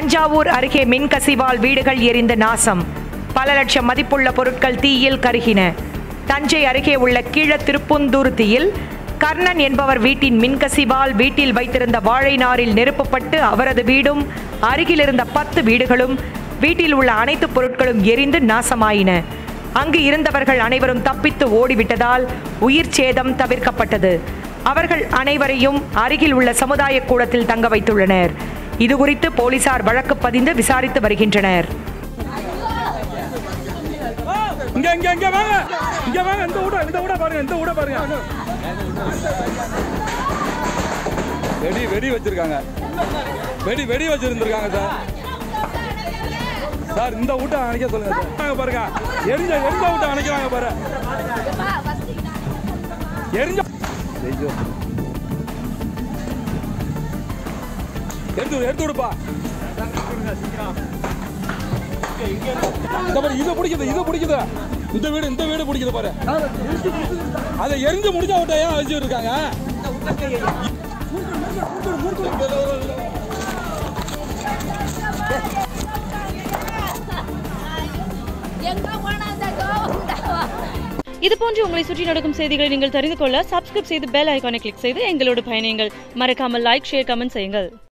தஞ்சாவூர் அருகே மின்கசிவால் வீடுகள் எரிந்து நாசம். பல லட்சம் மதிப்புள்ள பொருட்கள் தீயில் கருகின. தஞ்சை அருகே உள்ள கீழத்திருப்புந்துருத்தியில் கர்ணன் என்பவர் வீட்டின் மின்கசிவால் வீட்டில் வைத்திருந்த வாழை நாரில் நெருப்புப்பட்டு அவரது வீடும் அருகில் இருந்த 10 வீடுகளும் வீட்டில் உள்ள அனைத்து பொருட்களும் எரிந்து நாசமாயின. அங்கு இருந்தவர்கள் அனைவரும் தப்பித்து ஓடிவிட்டதால் உயிர் சேதம் தவிர்க்கப்பட்டது. அவர்கள் அனைவரையும் அருகில் உள்ள சமுதாய கூடத்தில் தங்க வைத்துள்ளனர். இதுகுறித்து போலீசார் வழக்கு பதிந்து விசாரித்து வருகின்றனர். வெடி வச்சிருக்காங்க, வெடி வச்சிருந்திருக்காங்க சார். இந்த வீட்டை அணைக்க சொல்லுங்க சார். பாருங்க, எரிஞ்ச வீட்டை அணைக்கிறாங்க பாரு. எரிஞ்ச எடுத்து விடுப்பா. இது பிடிக்குது, இந்த வீடு பிடிக்குது பாரு. அதை எரிஞ்சு முடிஞ்ச விட்டா ஏன் அழிச்சு இருக்காங்க? இது போன்று உங்களை சுற்றி நடக்கும் செய்திகளை நீங்கள் தெரிந்து கொள்ள சப்ஸ்கிரைப் செய்து பெல் ஐகானை கிளிக் செய்து எங்களோடு பயணியுங்கள். மறக்காமல் லைக், ஷேர், கமெண்ட் செய்யுங்கள்.